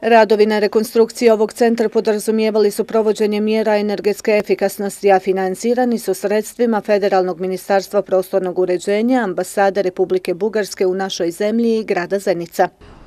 Radovi na rekonstrukciji ovog centra podrazumijevali su provođenje mjera energetske efikasnosti, a financirani su sredstvima Federalnog ministarstva prostornog uređenja, ambasade Republike Bugarske u našoj zemlji i grada Zenica.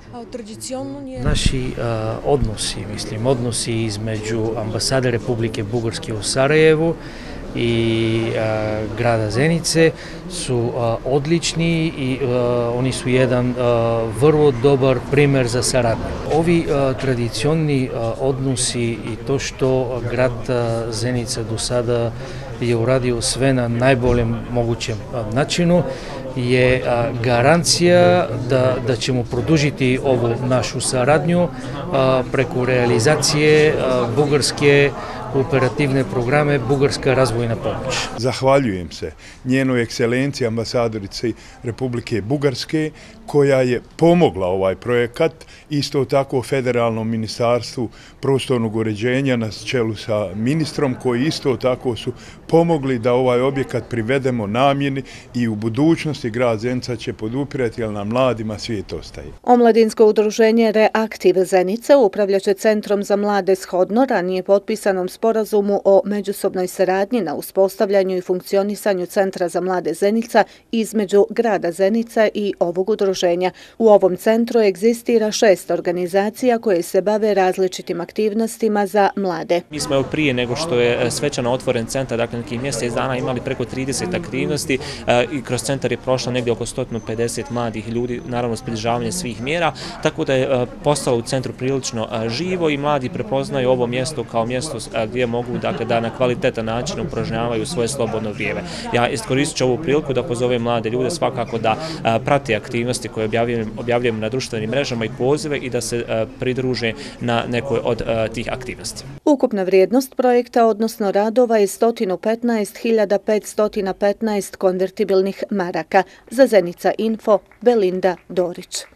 Naši odnosi između ambasade Republike Bugarske u Sarajevu i grada Zenice su odlični i oni su jedan vrlo dobar primjer za saradnju. Ovi tradicionalni odnosi i to što grad Zenica do sada je uradio sve na najboljem mogućem načinu je garancija da ćemo produžiti ovu našu saradnju preko realizacije bugarske operativne programe Bugarska razvojna pomoć. Zahvaljujem se njenoj ekscelenciji ambasadorici Republike Bugarske koja je pomogla ovaj projekat, isto tako Federalnom ministarstvu prostornog uređenja na čelu sa ministrom koji isto tako su pomogli da ovaj objekat privedemo namjeni i u budućnosti grad Zenica će podupirati, jer nam mladima svijet ostaje. Omladinsko udruženje Reaktiv Zenica upravljat će Centrom za mlade shodno ranije potpisanom sporazumu o međusobnoj saradnji na uspostavljanju i funkcionisanju Centra za mlade Zenica između grada Zenica i ovog udruženja. U ovom centru egzistira 6 organizacija koje se bave različitim aktivnostima za mlade. Mi smo prije nego što je svečano otvoren centar, dakle nekih mjesec dana imali preko 30 aktivnosti i kroz centar je prošlo negdje oko 150 mladih ljudi, naravno s pridržavanjem svih mjera, tako da je postalo u centru prilično živo i mladi prepoznaju ovo mjesto kao mjesto gdje mogu da na kvalitetan način upražnjavaju svoje slobodno vrijeme. Ja iskoristit ću ovu priliku da pozovem mlade ljude svakako da prate aktivnosti koje objavljujemo na društvenim mrežama i pozive i da se pridruže na nekoj od tih aktivnosti. Ukupna vrijednost projekta, odnosno radova, je 115.515 konvertibilnih maraka. Za Zenica Info, Belinda Dorić.